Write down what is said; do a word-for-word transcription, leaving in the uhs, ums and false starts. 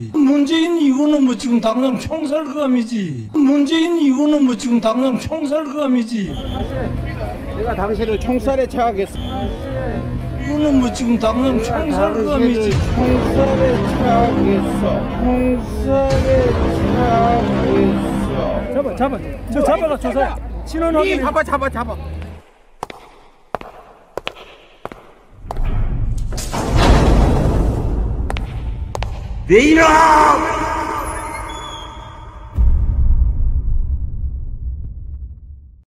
문재인 이거는 뭐 지금 당장 총살감이지. 문재인 이거는 뭐 지금 당장 총살감이지. 내가 당신을 총살에 처하겠어. 이거는 뭐 지금 당장 총살감이지. 총살에 처하겠어. 총살에 처하겠어. 잡아 잡아 저 잡아가 조사해. 신원 확인. 잡아 잡아 잡아. 왜 이러!